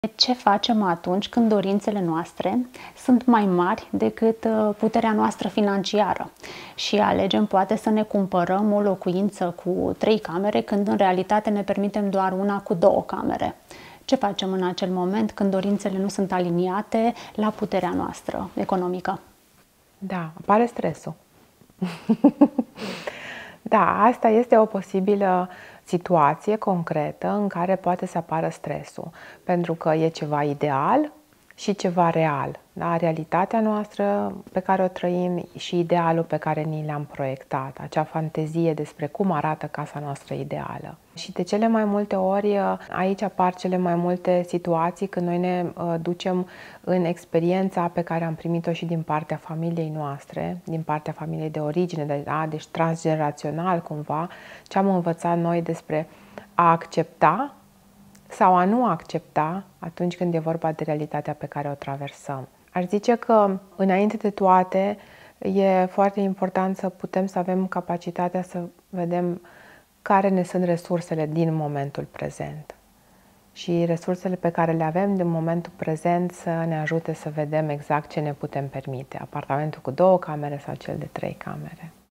Ce facem atunci când dorințele noastre sunt mai mari decât puterea noastră financiară și alegem poate să ne cumpărăm o locuință cu 3 camere când în realitate ne permitem doar una cu 2 camere? Ce facem în acel moment când dorințele nu sunt aliniate la puterea noastră economică? Da, apare stresul. Da, asta este o posibilă situație concretă în care poate să apară stresul, pentru că e ceva ideal și ceva real. Da? Realitatea noastră pe care o trăim și idealul pe care ni l-am proiectat, acea fantezie despre cum arată casa noastră ideală. Și de cele mai multe ori aici apar cele mai multe situații când noi ne ducem în experiența pe care am primit-o și din partea familiei noastre, din partea familiei de origine, deci transgenerațional cumva, ce am învățat noi despre a accepta sau a nu accepta atunci când e vorba de realitatea pe care o traversăm. Aș zice că, înainte de toate, e foarte important să putem să avem capacitatea să vedem care ne sunt resursele din momentul prezent. Și resursele pe care le avem din momentul prezent să ne ajute să vedem exact ce ne putem permite. Apartamentul cu 2 camere sau cel de 3 camere.